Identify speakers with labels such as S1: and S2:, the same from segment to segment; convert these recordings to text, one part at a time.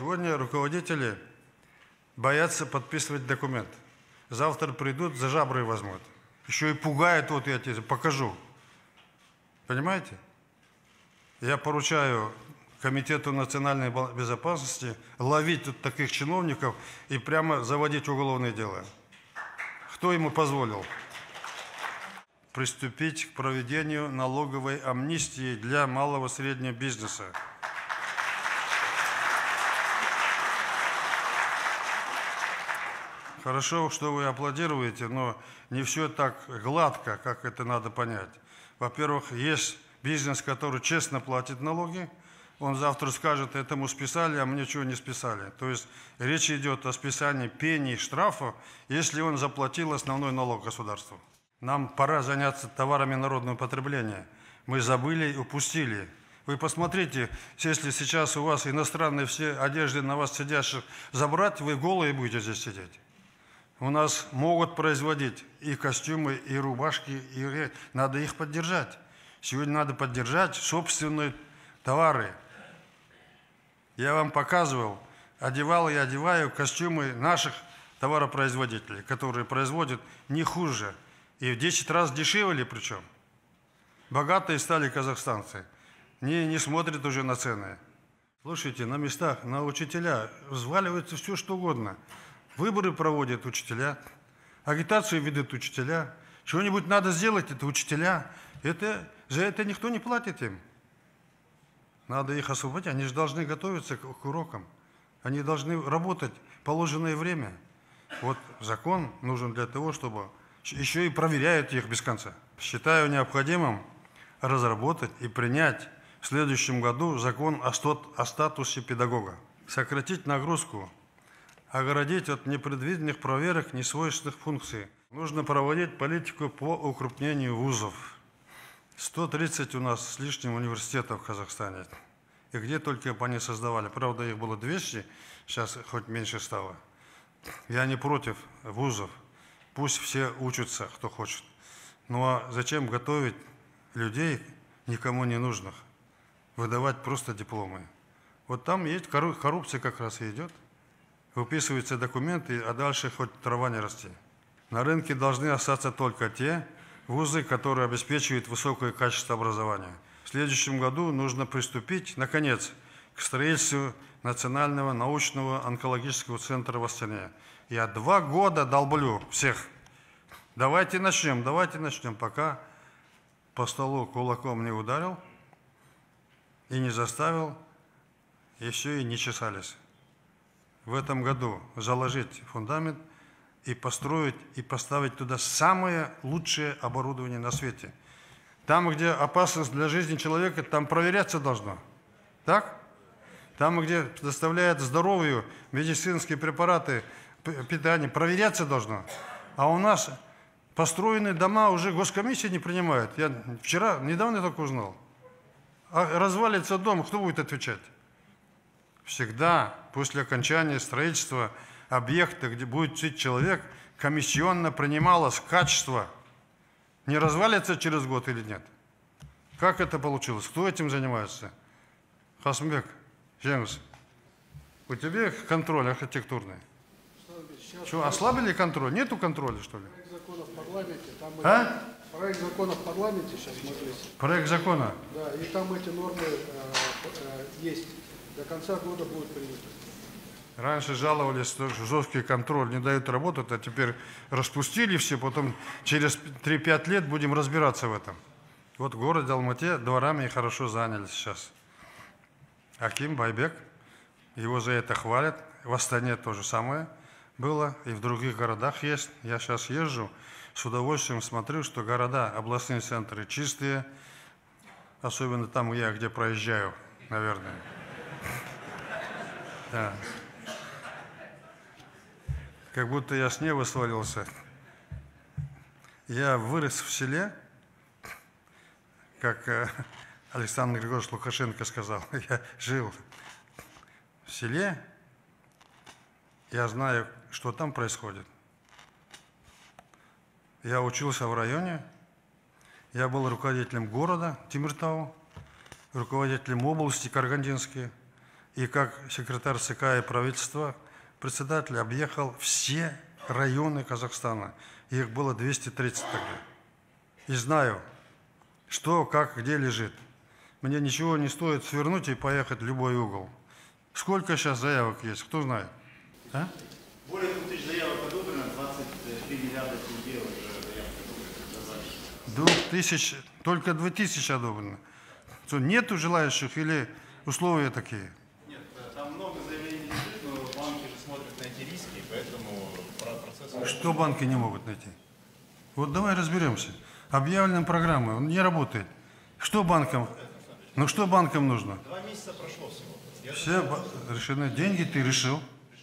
S1: Сегодня руководители боятся подписывать документ. Завтра придут, за жабры возьмут. Еще и пугают, вот я тебе покажу. Понимаете? Я поручаю Комитету национальной безопасности ловить тут таких чиновников и прямо заводить уголовные дела. Кто ему позволил? Приступить к проведению налоговой амнистии для малого и среднего бизнеса. Хорошо, что вы аплодируете, но не все так гладко, как это надо понять. Во-первых, есть бизнес, который честно платит налоги. Он завтра скажет, этому списали, а мне чего не списали. То есть речь идет о списании пений, штрафов, если он заплатил основной налог государству. Нам пора заняться товарами народного потребления. Мы забыли и упустили. Вы посмотрите, если сейчас у вас иностранные все одежды на вас сидящих забрать, вы голые будете здесь сидеть. У нас могут производить и костюмы, и рубашки, и надо их поддержать. Сегодня надо поддержать собственные товары. Я вам показывал, одевал и одеваю костюмы наших товаропроизводителей, которые производят не хуже. И в 10 раз дешевле причем. Богатые стали казахстанцы. Не смотрят уже на цены. Слушайте, на местах, на учителя взваливается все, что угодно. Выборы проводят учителя, агитацию ведут учителя. Чего-нибудь надо сделать, это учителя. За это никто не платит им. Надо их освободить, они же должны готовиться к урокам. Они должны работать в положенное время. Вот закон нужен для того, чтобы еще и проверяют их без конца. Считаю необходимым разработать и принять в следующем году закон о статусе педагога. Сократить нагрузку, оградить от непредвиденных проверок несвойственных функций. Нужно проводить политику по укрупнению вузов. 130 у нас с лишним университетов в Казахстане. И где только они создавали. Правда, их было 200, сейчас хоть меньше стало. Я не против вузов. Пусть все учатся, кто хочет. Но зачем готовить людей, никому не нужных? Выдавать просто дипломы. Вот там есть коррупция как раз и идет. Выписываются документы, а дальше хоть трава не расти. На рынке должны остаться только те вузы, которые обеспечивают высокое качество образования. В следующем году нужно приступить, наконец, к строительству Национального научного онкологического центра в Астане. Я 2 года долблю всех. Давайте начнем, пока по столу кулаком не ударил и не заставил, еще и не чесались. В этом году заложить фундамент и построить, и поставить туда самое лучшее оборудование на свете. Там, где опасность для жизни человека, там проверяться должно. Так? Там, где доставляют здоровью медицинские препараты, питание, проверяться должно. А у нас построенные дома уже госкомиссия не принимает. Я недавно только узнал. А развалится дом, кто будет отвечать? Всегда после окончания строительства объекта, где будет жить человек, комиссионно принималось качество. Не развалится через год или нет? Как это получилось? Кто этим занимается? Хасмбек, Жеңіс, у тебя контроль архитектурный? Что, ослабили контроль? Нету контроля, что ли?
S2: Проект закона в парламенте.
S1: А?
S2: Проект закона в парламенте сейчас смотрите.
S1: Проект закона?
S2: Да, и там эти нормы есть. До конца года будут приняты.
S1: Раньше жаловались, что жесткий контроль не дают работать, а теперь распустили все, потом через 3-5 лет будем разбираться в этом. Вот в городе Алмате дворами хорошо занялись сейчас. Аким Байбек, его за это хвалят. В Астане то же самое было, и в других городах есть. Я сейчас езжу, с удовольствием смотрю, что города, областные центры чистые, особенно там где проезжаю, наверное. Да. Как будто я с неба свалился. Я вырос в селе, как Александр Григорьевич Лукашенко сказал. Я жил в селе, я знаю, что там происходит. Я учился в районе, я был руководителем города Темиртау, руководителем области Карагандинской. и как секретарь ЦК и правительства, председатель объехал все районы Казахстана. Их было 230 тогда. И знаю, что, как, где лежит. Мне ничего не стоит свернуть и поехать в любой угол. Сколько сейчас заявок есть, кто знает? А?
S3: Более 2000 заявок одобрено, 23 миллиарда тенге уже заявок.
S1: 2000, только 2000 одобрено. Что, нету желающих или условия такие?
S3: Нет, там много заявлений не лежит, но банки же смотрят на эти риски, поэтому процесс...
S1: Что банки не могут найти? Вот давай разберемся. Объявлена программа, он не работает. Что банкам? Ну что банкам нужно?
S3: 2 месяца прошло всего.
S1: Все решены. Деньги ты решил.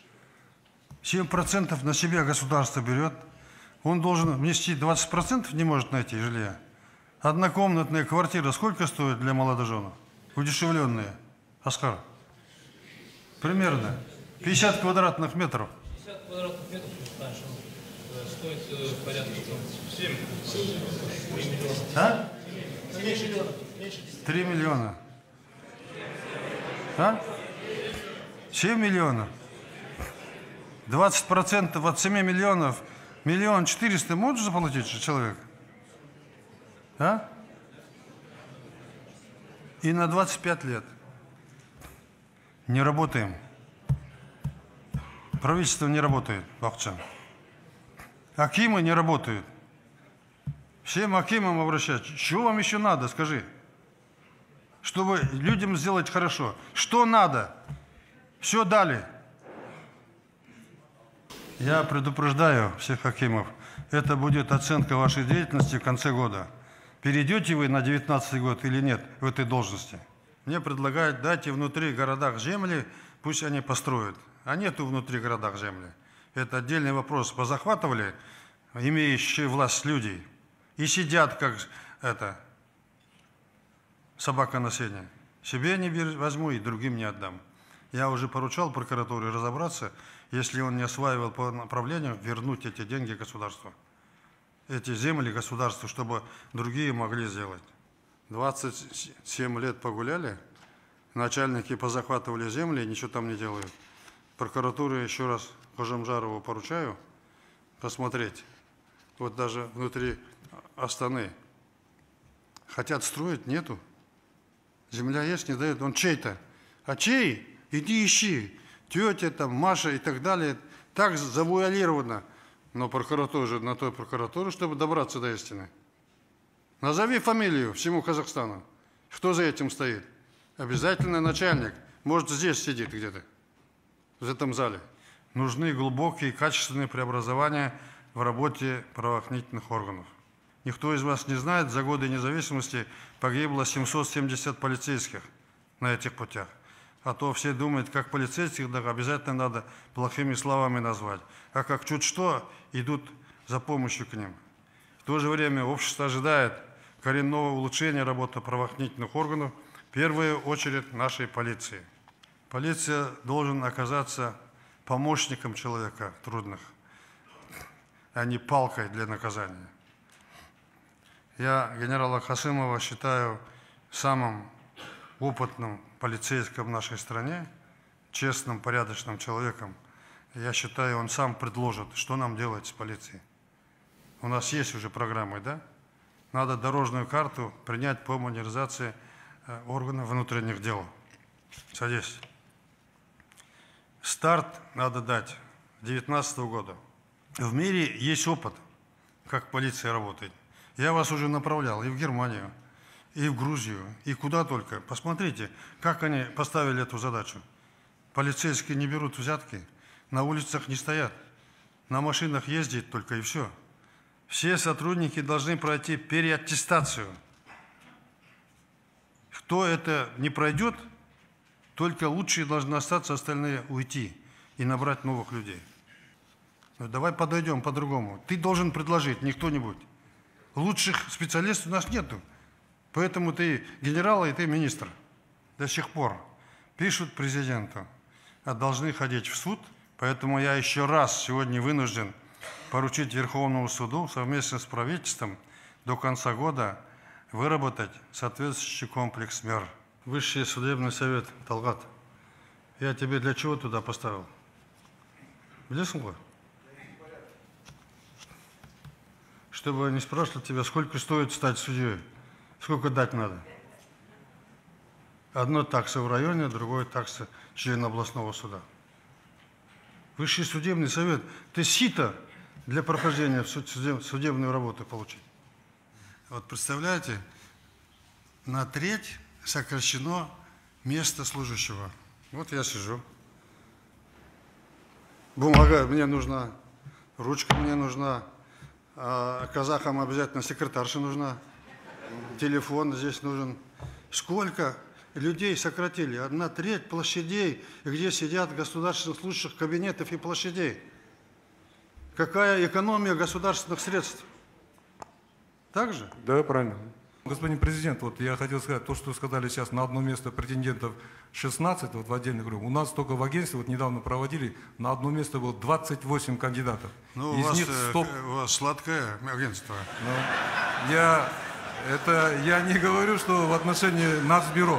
S1: 7% на себя государство берет. Он должен внести 20%, не может найти жилья. Однокомнатная квартира сколько стоит для молодоженов? Удешевленная. Оскар. Примерно. 50 квадратных метров.
S4: 50 квадратных метров, раньше стоит порядка 7 миллионов.
S1: А? 3 миллиона. А? 7 миллионов. 20% от 7 миллионов, 1 400 000 может заплатить человек? А? И на 25 лет. Не работаем. Правительство не работает, Бахчан. Акимы не работают. Всем акимам обращаться. Что вам еще надо, скажи? Чтобы людям сделать хорошо. Что надо? Все дали. Я предупреждаю всех акимов. Это будет оценка вашей деятельности в конце года. Перейдете вы на 19 год или нет в этой должности? Мне предлагают, дайте внутри городах земли, пусть они построят. А нету внутри городах земли. Это отдельный вопрос. Позахватывали имеющие власть людей и сидят, как это, собака на сене. Себе не возьму и другим не отдам. Я уже поручал прокуратуре разобраться, если он не осваивал по направлению, вернуть эти деньги государству. Эти земли государству, чтобы другие могли сделать. 27 лет погуляли, начальники позахватывали земли, ничего там не делают. Прокуратуре еще раз Кожамжарову поручаю посмотреть. Вот даже внутри Астаны. Хотят строить, нету. Земля есть, не дают. Он чей-то. А чей? Иди ищи. Тетя там, Маша и так далее. Так завуалировано. Но прокуратура же на той прокуратуре, чтобы добраться до истины. Назови фамилию всему Казахстану. Кто за этим стоит? Обязательно начальник. Может, здесь сидит где-то, в этом зале. Нужны глубокие, качественные преобразования в работе правоохранительных органов. Никто из вас не знает, за годы независимости погибло 770 полицейских на этих путях. А то все думают, как полицейских, да обязательно надо плохими словами назвать. А как чуть что, идут за помощью к ним. В то же время общество ожидает коренного улучшения работы правоохранительных органов, в первую очередь нашей полиции. Полиция должен оказаться помощником человека трудных, а не палкой для наказания. Я генерала Хасымова считаю самым опытным полицейским в нашей стране, честным, порядочным человеком. Я считаю, он сам предложит, что нам делать с полицией. У нас есть уже программы, да? Надо дорожную карту принять по модернизации органов внутренних дел. Садись. Старт надо дать с 2019 года. В мире есть опыт, как полиция работает. Я вас уже направлял и в Германию, и в Грузию, и куда только. Посмотрите, как они поставили эту задачу. Полицейские не берут взятки, на улицах не стоят, на машинах ездят только и все. Все сотрудники должны пройти переаттестацию. Кто это не пройдет, только лучшие должны остаться, остальные уйти и набрать новых людей. Но давай подойдем по-другому. Ты должен предложить, не кто-нибудь. Лучших специалистов у нас нету. Поэтому ты генерал и ты министр. До сих пор пишут президенту, а должны ходить в суд. Поэтому я еще раз сегодня вынужден поручить Верховному суду совместно с правительством до конца года выработать соответствующий комплекс мер. Высший судебный совет, Талгат, Я тебе для чего туда поставил? Блеснуло? Чтобы они спрашивали тебя, сколько стоит стать судьей, сколько дать надо. Одно такса в районе, другое такса члена областного суда. Высший судебный совет. Ты сито для прохождения в судебную работу получить. Вот представляете, на треть сокращено место служащего. Вот я сижу. Бумага мне нужна, ручка мне нужна, а казахам обязательно секретарша нужна, телефон здесь нужен. Сколько людей сократили? 1/3 площадей, где сидят государственных служащих, кабинетов и площадей. Какая экономия государственных средств? Так же?
S5: Да, правильно. Господин президент, вот я хотел сказать, то, что сказали сейчас, на одно место претендентов 16, вот в отдельных группах. У нас только в агентстве, вот недавно проводили, на одно место было 28 кандидатов.
S1: Ну, у вас сладкое агентство.
S5: Ну, я не говорю, что в отношении Нацбюро.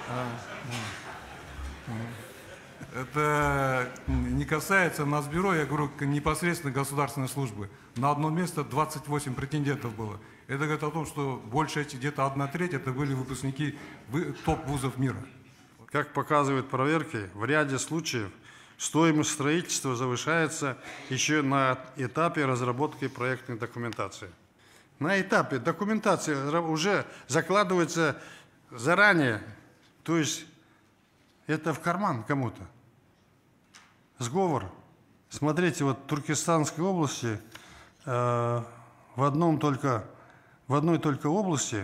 S5: Это не касается Нацбюро, я говорю непосредственно государственной службы. На одно место 28 претендентов было. Это говорит о том, что большая, где-то 1/3, это были выпускники топ-вузов мира.
S1: Как показывают проверки, в ряде случаев стоимость строительства завышается еще на этапе разработки проектной документации. На этапе документации уже закладывается заранее, то есть это в карман кому-то. Сговор. Смотрите, вот в Туркестанской области, в одной только области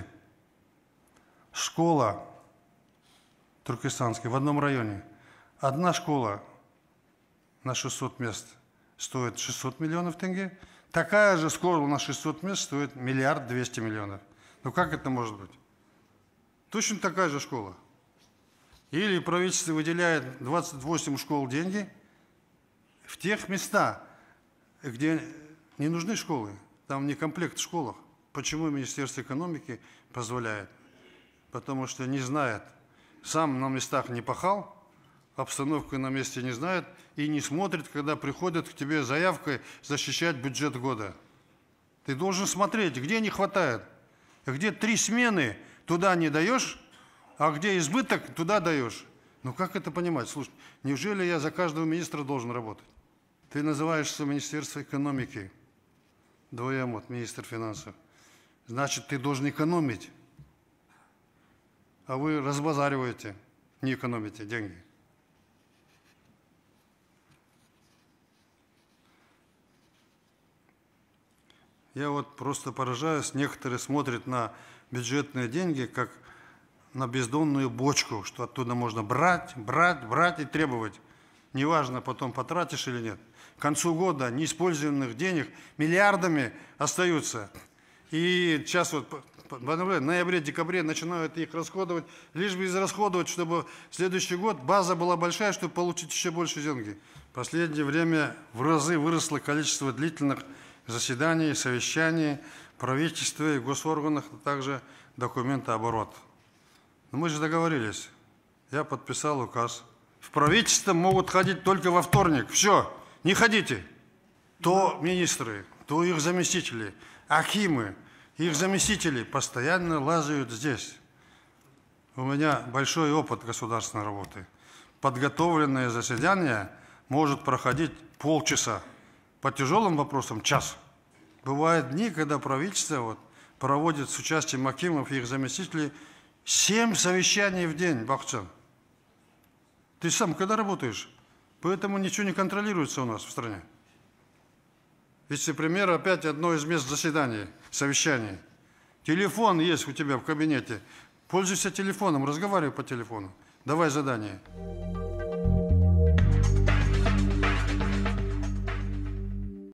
S1: школа туркестанская, в одном районе. Одна школа на 600 мест стоит 600 миллионов тенге. Такая же школа на 600 мест стоит 1 200 000 000. Ну как это может быть? Точно такая же школа. Или правительство выделяет 28 школ деньги в тех местах, где не нужны школы, там не комплект в школах. Почему Министерство экономики позволяет? Потому что не знает, сам на местах не пахал, обстановку на месте не знает и не смотрит, когда приходят к тебе заявкой защищать бюджет года. Ты должен смотреть, где не хватает, где 3 смены, туда не даешь, а где избыток, туда даешь. Ну как это понимать? Слушай, неужели я за каждого министра должен работать? Ты называешься Министерство экономики, двоемот, министр финансов. Значит, ты должен экономить. А вы разбазариваете, не экономите деньги. Я вот просто поражаюсь, некоторые смотрят на бюджетные деньги, как на бездонную бочку, что оттуда можно брать и требовать. Неважно, потом потратишь или нет. К концу года неиспользованных денег миллиардами остаются. И сейчас вот в ноябре-декабре начинают их расходовать, лишь бы израсходовать, чтобы в следующий год база была большая, чтобы получить еще больше денег. В последнее время в разы выросло количество длительных заседаний, совещаний, правительства и госорганах, а также документооборот. Но мы же договорились. Я подписал указ. В правительство могут ходить только во вторник. Все, не ходите. То министры, то их заместители, акимы, их заместители постоянно лазают здесь. У меня большой опыт государственной работы. Подготовленное заседание может проходить полчаса. По тяжелым вопросам час. Бывают дни, когда правительство проводит с участием акимов и их заместителей 7 совещаний в день, Бахчан. Ты сам когда работаешь? Поэтому ничего не контролируется у нас в стране. Вице-премьер опять одно из мест заседаний, совещаний. Телефон есть у тебя в кабинете. Пользуйся телефоном, разговаривай по телефону. Давай задание.